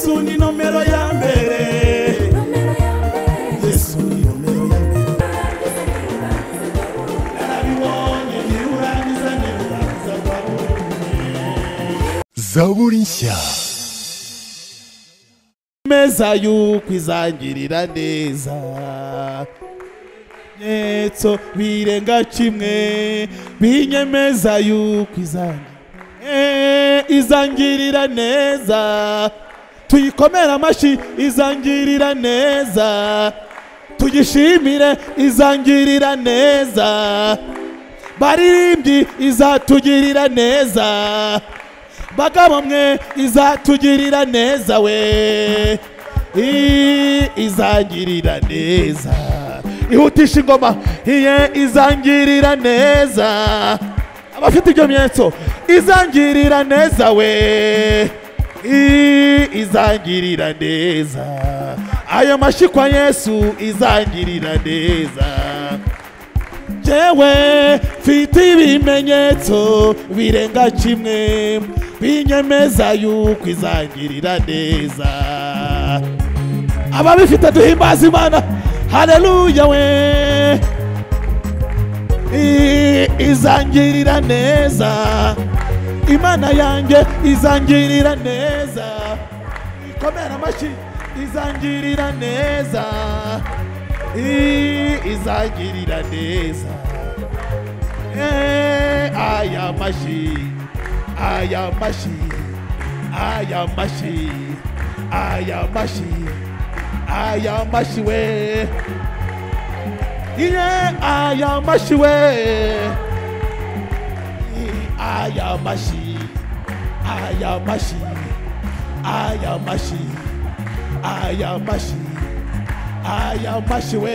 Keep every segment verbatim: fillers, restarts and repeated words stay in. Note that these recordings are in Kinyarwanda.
Yesu ni nomero ya mbere, Yesu ni nomero ya mbere. Narabibonye nirurangiza nirurangiza Zaburi nshya. Meza yuko izangirira neza, netso birenga kimwe binyemeza yuko izangirira eh izangirira neza. Tuyikomera amashi izangirira neza, tugishimire izangirira neza. Baririmbyi izatugirira neza, bagabo mwe izatugirira neza we, izangirira neza. Ihutisha ingoma, iye izangirira neza. Abafite ibyo bimenyetso izangirira neza we, izangirira neza. Ayo mashi kwa Yesu izangirira neza. Jewe mfite ibimenyetso birenga kimwe binyemeza yuko izangirira neza. Ababifite duhimbaza Imana, haleluya we. Izangirira neza, Imana yanjye izangirira neza. Ikomera amashi izangirira neza, izangirira neza. Aya mashi, aya mashi, aya mashi, aya mashi, aya mashi we, iye aya mashi we, aya mashi, aya mashi, aya mashi, aya mashi, aya mashi we,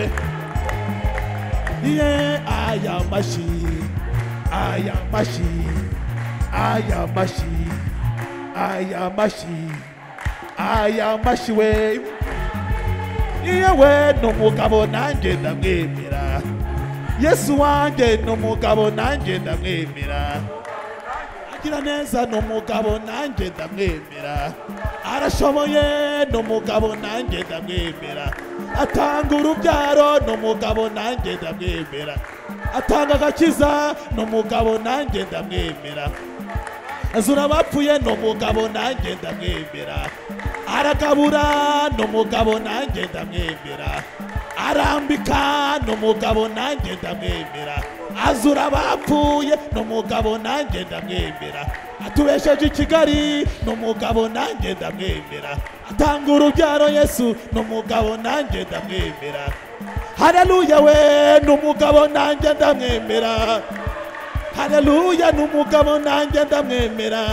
iye aya mashi, aya mashi, aya mashi, aya mashi, aya mashi we. Iyewe n'umugabo nanjye ndamwemera, Yesu wanjye n'umugabo nanjye ndamwemera. Agira neza n'umugabo nanjye ndamwemera, arashoboye n'umugabo nanjye ndamwemera. Atanga urubyaro n'umugabo nanjye ndamwemera, atanga agakiza n'umugabo nanjye ndamwemera. Azura abapfuye n'umugabo nanjye ndamwemera, aragabura n'umugabo nanjye ndamwemera, arambika n'umugabo nanjye ndamwemera. Azura abapfuye n'umugabo nanjye ndamwemera, atubesheje i Kigali n'umugabo nanjye ndamwemera. Atanga urubyaro Yesu n'umugabo nanjye ndamwemera. Haleluya we, n'umugabo nanjye ndamwemera. Haleluya, n'umugabo nanjye ndamwemera,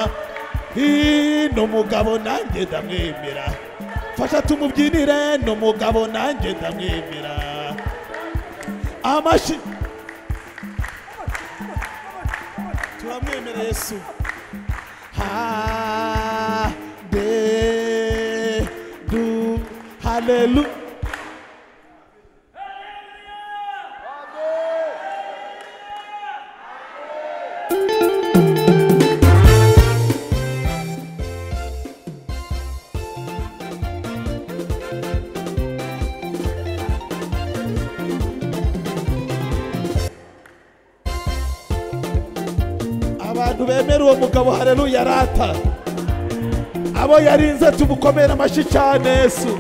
n'umugabo nanjye ndamwemera. Fasha tumubyinire, n'umugabo nanjye ndamwemera. Amashi turamwemera Yesu. Ha de du haleluya. Abantu bemera uwo mugabo haleluya rata, abo yarinze tumukomera amashi cyane Yesu.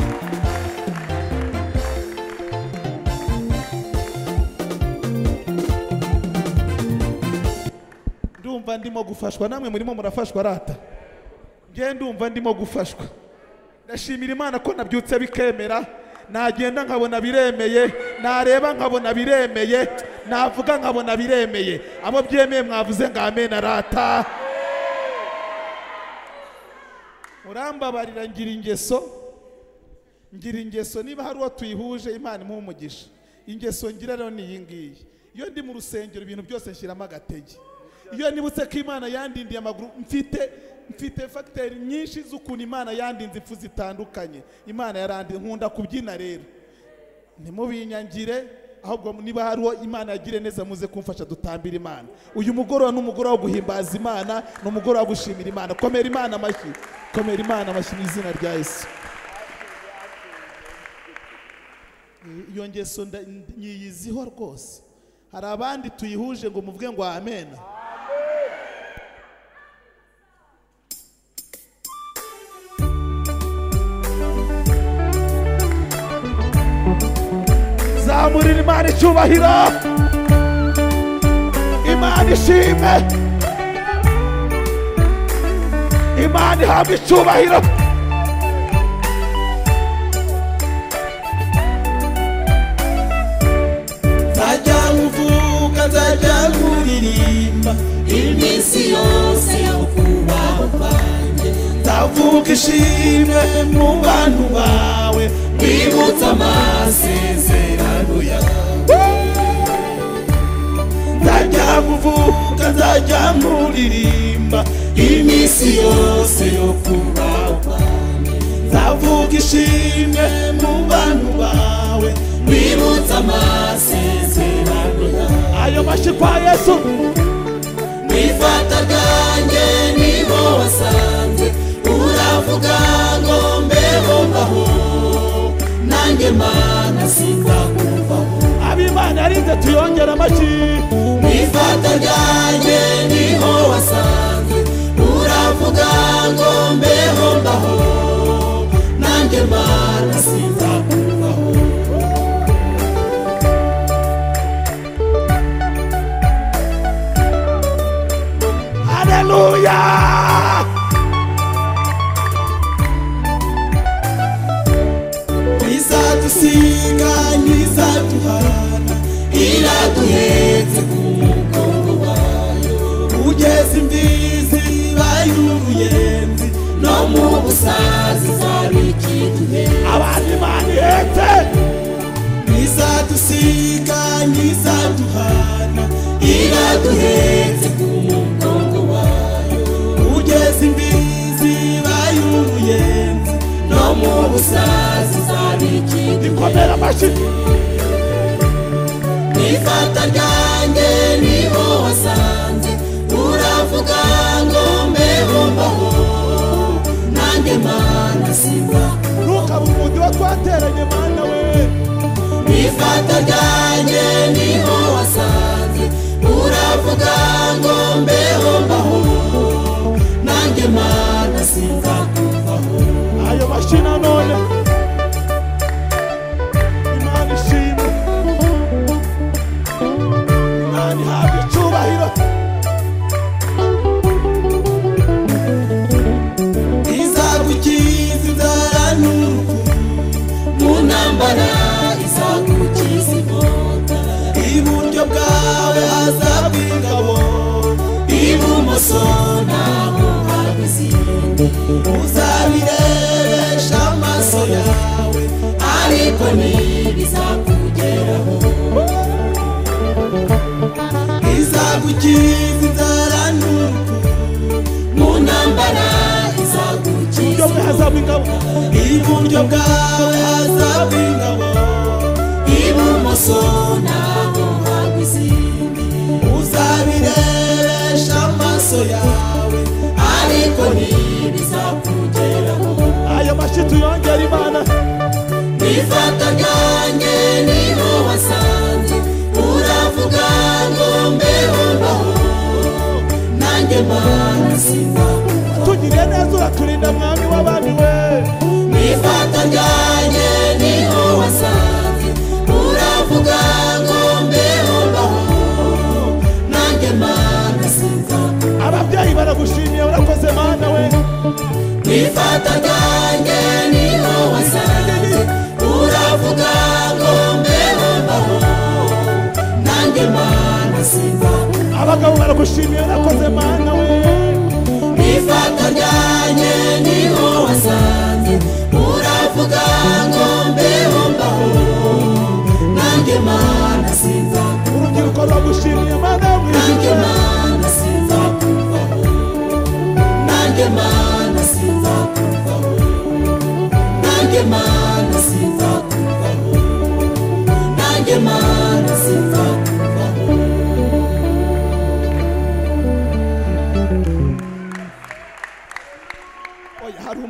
Ndumva ndimo gufashwa, namwe murimo murafashwa rata. Nge ndumva ndimo gufashwa. Ndashimira Imana ko nabyutse bikemera, nagenda nkabona biremeye, nareba nkabona biremeye, navuga nkabona biremeye. Abo byemeye mwavuze ngo amen rata. Murambabarira ngira ingeso, ngira ingeso niba hari uwo tuyihuje Imana imuhe umugisha. Ingeso ngira rero ni iyi ngiyi, iyo ndi mu rusengero ibintu byose nshyiramo agatege. Iyo nibutse ko Imana yandindiye amaguru, mfite mfite facteur nyinshi z'ukuntu Imana yandinze impfu zitandukanye. Imana yarandi nkunda kubyina rero, ntimubinyangire ahubwo niba hariho Imana yagire neza muze kumfasha dutambira Imana. Uyu mugoroba n'umugoroba wo guhimbaza Imana, n'umugoroba wo gushimira Imana. Komera Imana amashyi, komera Imana amashyi mu izina rya Yesu. Iyo ngeso nyiyiziho rwose. Hari abandi tuyihuje ngo muvuge ngo amen. Zamurira Imana icyubahiro, Imana ishime, Imana ihabwe icyubahiro. Nzajya nkuvuga, nzajya nkuririmba iminsi yose yo kubaho kwanjye. Nzavuga ishimwe mu bantu bawe, bibutsa amasezerano yawe. Nzajya nkuvuga, nzajya nkuririmba iminsi yose yo kubaho kwanjye. Nzavuga ishimwe mu bantu bawe, bibutsa amasezerano yawe. Ayo mashyi kwa Yesu. Mwifata ryanjye niho wasanze, uravuga ngo mbeho mbaho, nanjye Mana sinzakuvaho. Ab'Imana yarinze tuyongera amashyi. Mwifata ryanjye niho wasanze, uravuga ngo mbeho mbaho, nanjye Mana sinzakuvaho. Hallelujah. Izadusiga ntizaduhana, iraduhetse ku mugongo wayo. Ugeze imbizi bay'uruyenzi, no mu busazi zari ikiduhetse. Abandi Imana ihetse. Izadusiga ntizaduhana, iraduhetse ku mugongo wayo. Ugeze imbizi bay'uruyenzi, no mu busazi zari ikiduhetse. Ikomera amashyi. Mwifata ryanjye niho wasanze, uravuga ngo mbeho mbaho, nanjye Mana sinzakuvaho. Ntukaba umundi wa twateranye Mana we. Mwifata ryanjye niho wasanze, uravuga ngo mbeho mbaho, nanjye Mana sinzakuvaho. Ayo mashyi nanone. Imana ishimwe, Imana ihabwe icyubahiro. Izagukiza inzara n'urupfu, mu ntambara izagukiza inkota. Iburyo bwawe hazaba ingabo, ibumoso naho haba izindi. Uzabirebesha amaso yawe, ariko ntibizakugeraho. Izagukiza inzara n'urupfu, mu ntambara izagukiza inkota. Iburyo bwawe hazaba ingabo, ibumoso naho haba izindi. Uzabirebesha amaso yawe, ariko ntibizakugeraho. Ayo mashyi tuyongera Imana. Mwifata ryanjye niho wasanze, uravuga ngo mbeho mbaho, nanjye Mana sinzakuvaho. Tugiriye neza uraturinda mwami w'abami we. Mwifata ryanjye niho wasanze, uravuga ngo mbeho mbaho, nanjye Mana sinzakuvaho. Ababyeyi baragushimiye urakoze Mana we. Mwifata ryanjye niho wasanze, uravuga ngo mbeho mbaho, nanjye Mana sinzakuvaho. Abagabo baragushimiye urakoze Mana we. Mwifata ryanjye niho wasanze, uravuga ngo mbeho mbaho, nanjye Mana sinzakuvaho. Urubyiruko ruragushimiye Mana we. Nanjye Mana sinzakuvaho, nanjye Mana sinzakuvaho, nanjye Mana sinzakuvaho, nanjye Mana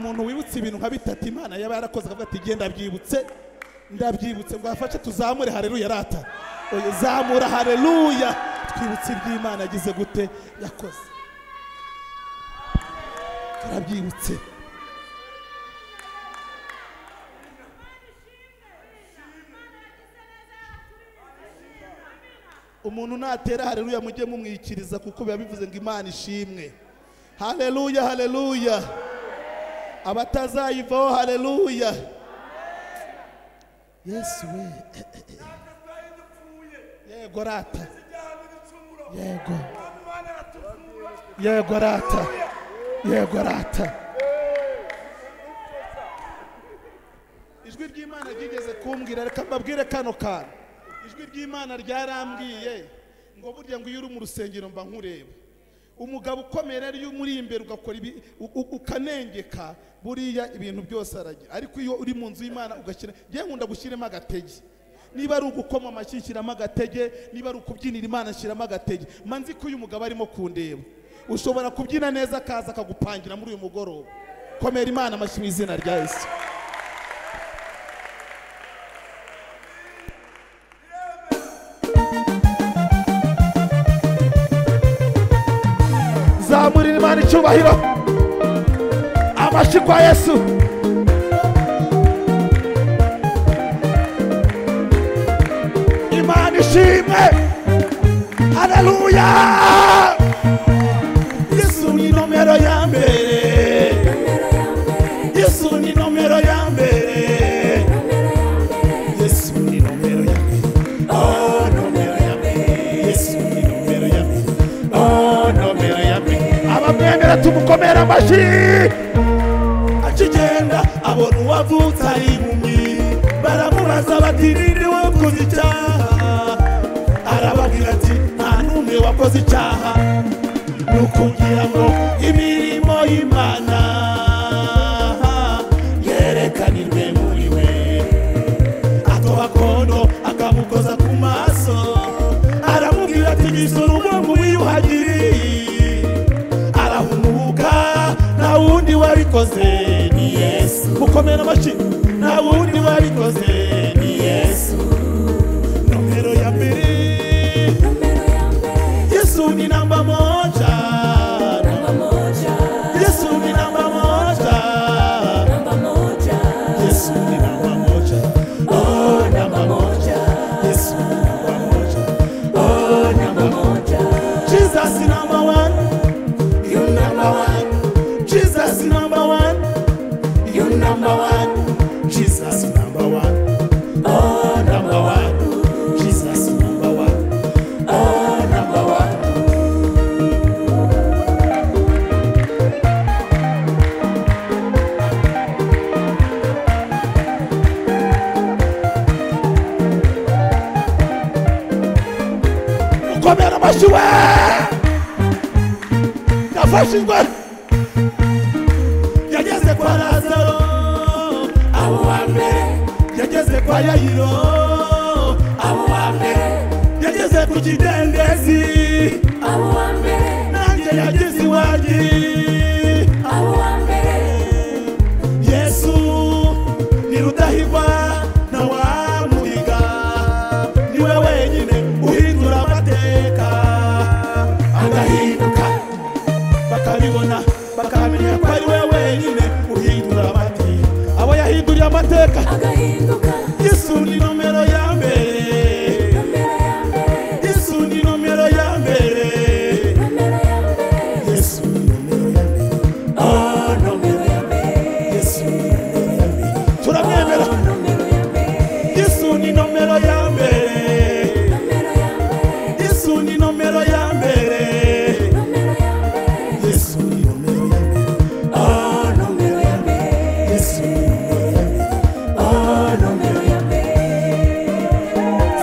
muntu wibutse ibintu nka bitatu Imana yaba yarakoze akavuga ati genda byibutse ndabyibutse ngo afashe tuzamure haleluya rata oye zamura haleluya twibutse iby'Imana yagize gute yakoze turabyibutse umuntu natera haleluya mujye mumwikiriza kuko biba bivuze ngo Imana ishimwe haleluya haleluya abatazayivaho haleluya Yesu we yego rata yego yego rata yego rata ijwi ry'Imana ryigeze kumbwira reka mbabwire kano kantu ijwi ry'Imana ryarambwiye ngo burya ngo iyo uri mu rusengero mba nkureba umugabo ukomera iyo muri imbere ugakora ukanengeka buriya ibintu byose aragira ariko iyo uri mu nzu y'Imana ugashyira ngiye nkunda gushyiramo agatege niba ari ugukoma amashyi shyiramo agatege niba ari ukubyinira Imana shyiramo agatege manzi ko uyu mugabo arimo kundeba ushobora kubyina neza akaza akagupangira muri uyu mugoroba komera Imana amashyi mu izina rya Yesu zamurira Imana icyubahiro amashyi kwa Yesu Imana ishimwe haleluya Yesu ni nomero ya mbere Yesu ni nomero ya mbere Yesu ni nomero ya mbere oh nomero ya mbere Yesu ni nomero ya mbere oh nomero ya mbere abamwemera tumukomera amashyi akigenda abona uwavutse ari impumyi baramubaza bati ninde wakoze icyaha arababwira ati nta n'umwe wakoze icyaha ni ukugira ngo imirimo y'Imana yerekanirwe muri we atoba kondo akamukoza ku maso aramubwira ati gisura umuhungu wiyuhagiriye arahumuka nta wundi wabikoze ni Yesu mukomera amashyi nta wundi wabikoze ni Yesu nomero ya mbere Yesu ni namba moja namba moja Yesu ni namba moja namba moja Yesu ni namba moja oh namba moja Yesu ni namba moja oh namba moja Jesus is number one you number one Jesus is number one you number one Jesus is number one oh number one Jesus is number one oh number one ukomera amashyi we yafashijwe yageze kwa Lazaro abo wa mbere yageze kwa Yayiro abo wa mbere yageze ku kidendezi abo wa mbere nanjye yageze iwanjye abo wa mbere Yesu ni Rudahigwa na wamuhiga niwe wenyine uhindura amateka agahinduka bakabibona bakamenya ko ari we wenyine uhindura amateka abo yahinduriye amateka agahinduka Yesu ni nomero ya mbere Yesu ni nomero ya mbere Yesu ni nomero ya mbere oh nomero ya mbere Yesu ni nomero ya mbere turamwemera Yesu ni nomero ya mbere Yesu ni nomero ya mbere Yesu ni nomero ya mbere oh nomero ya mbere Yesu ni nomero ya mbere oh nomero ya mbere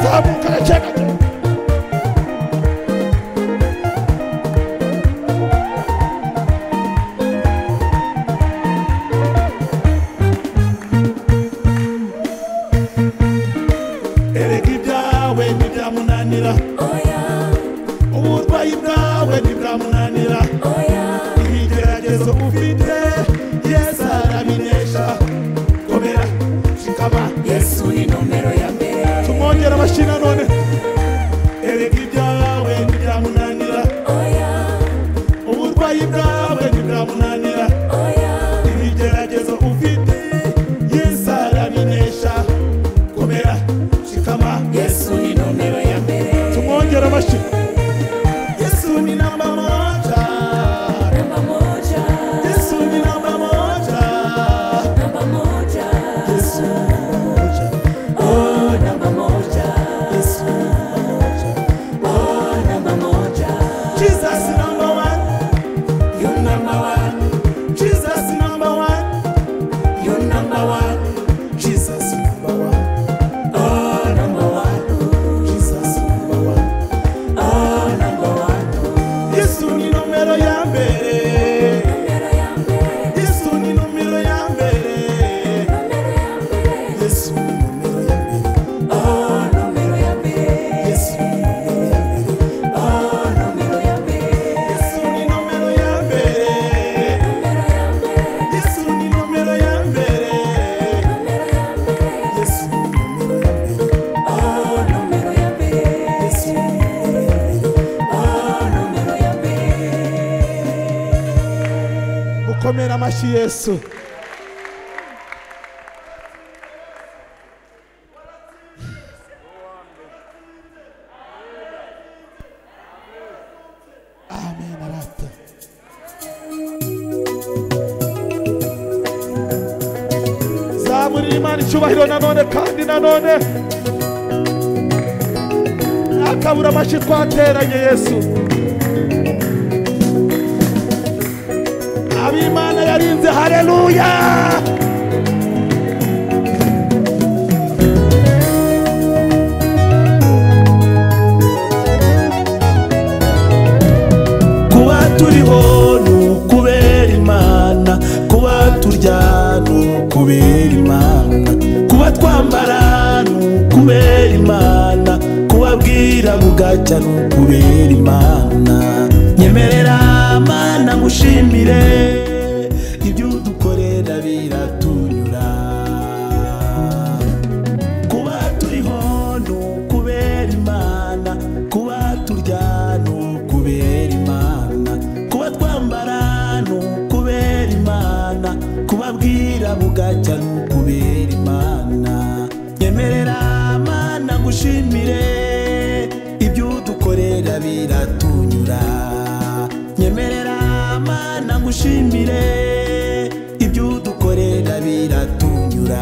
Yesu ni nomero ya mbere. tumwongera amashyi nanone. Erega ibyawe ntibyamunanira, uburwayi bwawe ntibwamunanira, ibigeragezo ufite Yesu arabinesha. Komera shikama, Yesu ni nomero ya mbere. tumwongera amashyi. Yesu ni namba moja, Namba moja, Yesu ni namba moja, namba moja, Yesu ni namba moja, oh namba moja, Yesu ni namba moja. oh namba moja. Jesus number one, You number one, Jesus number one, you number one, Jesus number one, oh number one, Jesus number one. oh number one. Yesu ni nomero ya mbere, Nomero ya mbere, Yesu ni nomero ya mbere, nomero ya mbere, Yesu ni nomero ya mbere, oh nomero ya mbere, Yesu ni nomero ya mbere, oh nomero ya mbere, Yesu ni nomero ya mbere, nomero ya mbere, Yesu ni nomero ya mbere, nomero ya mbere, Yesu ni nomero ya mbere, oh nomero ya mbere, Yesu ni nomero ya mbere. oh nomero ya mbere. Mukomere amashyi Yesu. Amen arata. Zamurira Imana icyubahiro nanone kandi nanone. Nakabura amashyi twateranye Yesu. Abimana yarinze, haleluya. kuba turiho ni ukubera Imana, kuba turya ni ukubera Imana, kuba twambara ni ukubera Imana, kubabwira bugacya ni ukubera Imana. Nyemerera Mana ngushimire, ibyo udukorera biratunyura. Kuba turiho ni ukubera Imana, kuba turya ni ukubera Imana, kuba twambara ni ukubera Imana, kubabwira bugacya ni ukubera Imana. Nyemerera Mana ngushimire, ibyo udukorera biratunyura. Nyemerera Mana ngushimire, ibyo udukorera biratunyura.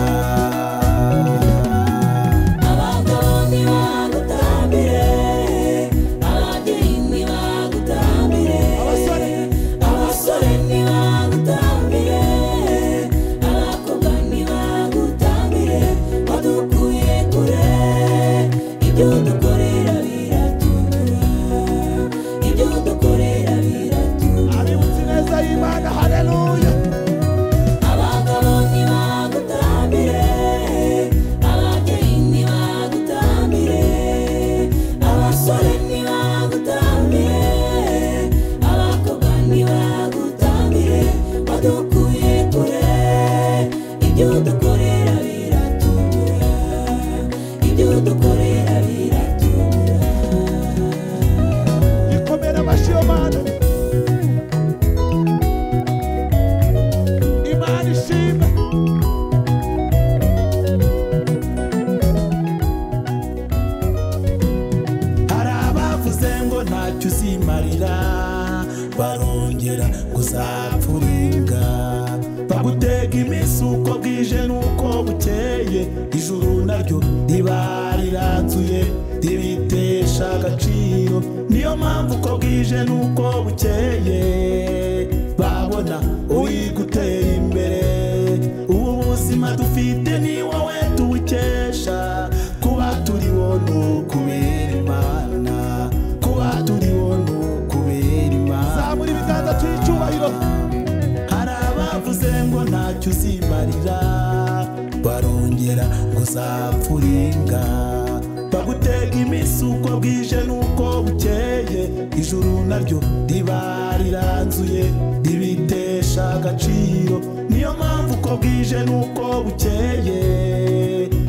Abagabo ntibagutambire, ababyeyi ntibagutambire, Abasore, abasore ntibagutambire, abakobwa ntibagutambire, wadukuye kure, ibyo dukorera biratunyura, ibyo dukorera biratunyura. abibutse neza y'Imana, haleluya. Abagabo ntibagutambire, ababyeyi ntibagutambire, abasore ntibagutambire, abakobwa ntibagutambire, wadukuye kure, ibyo dukorera biratunyura, ibyo dukorera biratunyura. Ikomere amashyi yo Mana. Imana ishimwe. Hari abavuze ngo ntacyo uzimarira, barongera ngo uzapfuringa, bagutega iminsi uko bwije n'uko bukeye, ijuru naryo riba riranzuye ribitesha agaciro. Niyo mpamvu uko bwije n'uko bukeye babona uri gutera imbere. Ubu buzima dufite ni wowe tuwukesha, kuba turiho ni ukubera Imana, kuba turiho ni ukubera Imana. Zamura ibiganza cy'icyubahiro. Hari abavuze ngo ntacyo uzimarira, barongera ngo uzapfuringa, bagutega iminsi uko bwije n'uko bukeye, ijuru naryo riba riranzuye ribitesha agaciro. Niyo mpamvu uko bwije n'uko bukeye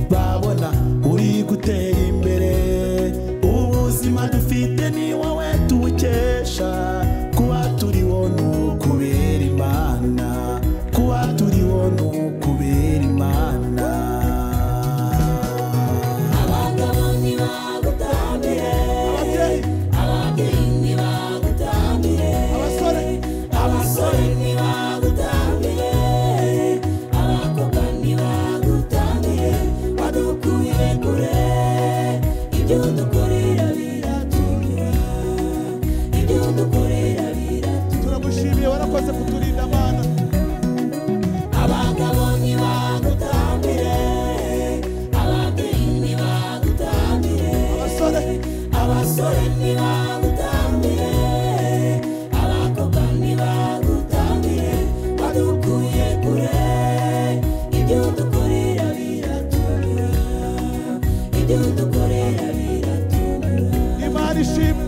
abasore ntibagutambire abakobwa ntibagutambire wadukuye kure ibyo dukorera biratunyura ibyo dukorera biratunyura Imana ishimwe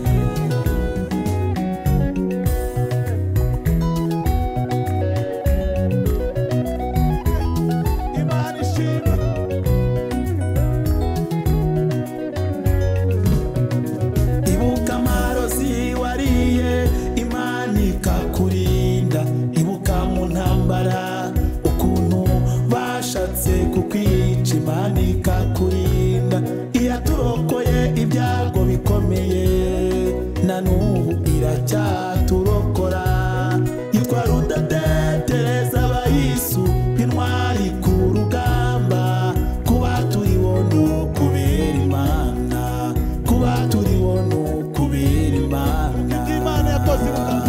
Imana ishimwe ibuka amarozi wariye Imana ikakurinda ibuka mu ntambara ukuntu bashatse kukwica Imana ikakurinda iyaturokoye ibyago bikomeye na n'ubu iracyaturokora yitwa rudatetereza abayisu intwari ku rugamba kuba turibono kubera Imana kuba turibono kubera Imana Imana yakoze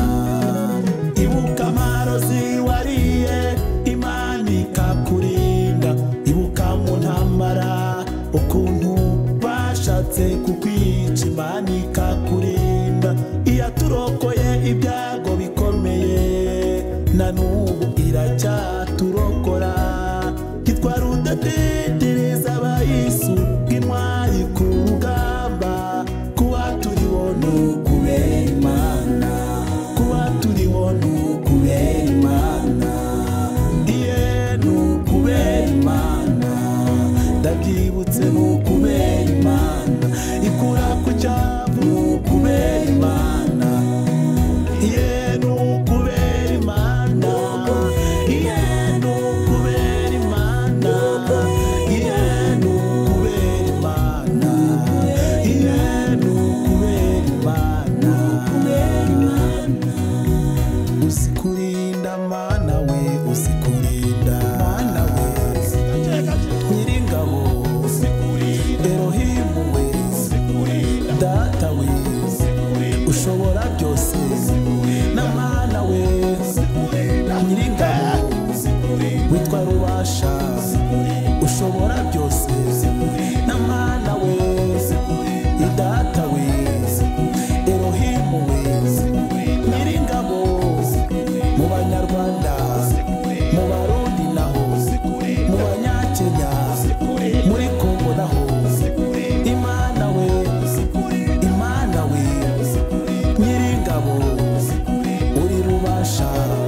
ibuka amarozi wariye Imana ikakurinda ibuka mu ntambara ukuntu bashatse kukwica Imana ikakurinda iyaturokoye ibyago bikomeye na n'ubu iracyaturokora yitwa rudatetereza abayisu intwari ku rugamba kuba turibono kubera Imana kuba turibono kubera Imana iye n'ukubera Imana ndabyibutse n'ukubera Imana ikura ku cyavu n'ukubera Imana iye n'ukubera Imana iye n'ukubera Imana iye n'ukubera Imana iye n'ukubera Imana usikurinda Mana we usikurinda Mana we Nyiringabo Erohimu we Data we ushobora byose na Mana we Nyiringabo witwa Rubasha ushobora byose na Mana we Data we Erohimu we Nyiringabo mu Banyarwanda mu Barundi naho mu Banyakenya muri Kongo naho Imana we Imana we Nyiringabo uri Rubasha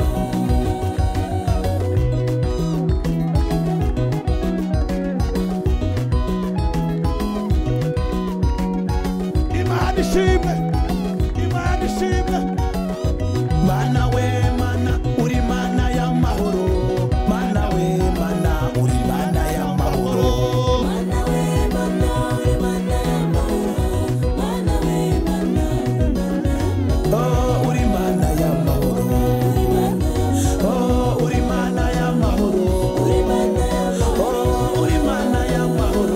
Imana ishimwe Imana ishimwe Mana we Mana uri Mana y'amahoro Mana we Mana uri Mana y'amahoro Mana we mana uri mana y'amahoro Mana we mana uri mana y'amahoro Oh uri Mana y'amahoro Oh uri Mana y'amahoro Oh uri Mana y'amahoro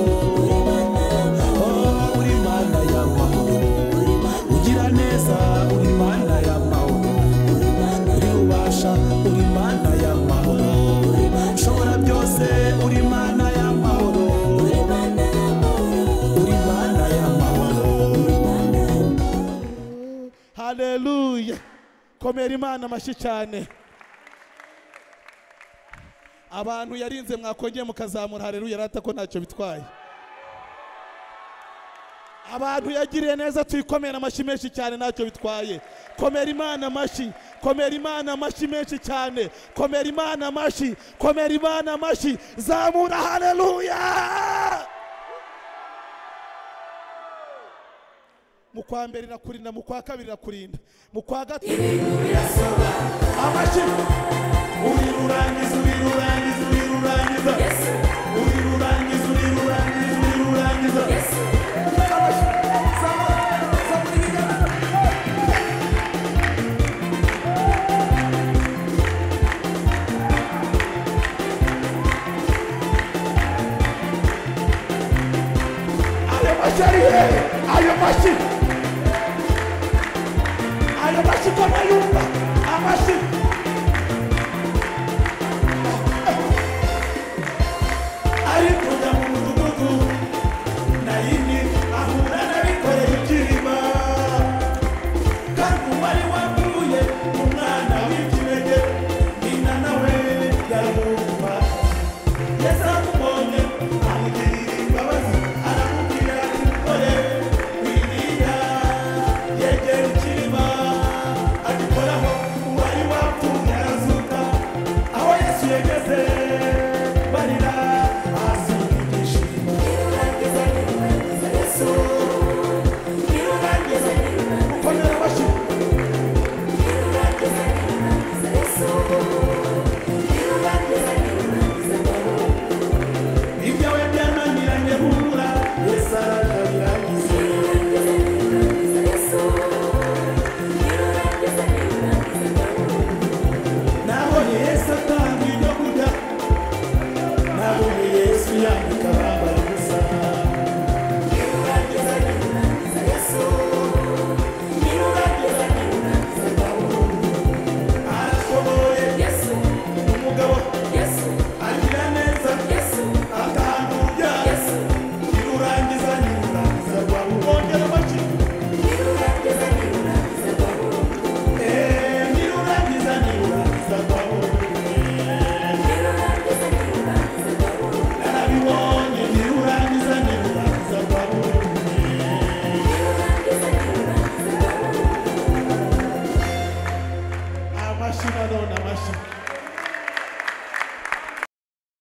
Oh uri Mana y'amahoro ugira neza uri Mana y'amahoro uri Rubasha uri Mana y'amahoro ushobora byose uri Mana y'amahoro uri Mana y'amahoro Haleluya komera Imana amashyi cyane abantu yarinze mwakongeye mukazamura haleluya rata ko ntacyo bitwaye abantu yagiriye neza tuyikomera amashyi menshi cyane ntacyo bitwaye komera Imana amashyi komera Imana amashyi menshi cyane komera Imana amashyi komera Imana amashyi zamura haleluya mu kwa mbere irakurinda mu kwa kabiri irakurinda mu kwa gatatu amashyi uri rurangiza uri rurangiza uri rurangiza uri rurangiza uri rurangiza uri rurangiza ayo mashyi ari he ayo mashyi ayo mashyi ko ntayumva amashyi ariko njya mu mudugudu nayini ahura n'abikoreye ikirima kugeza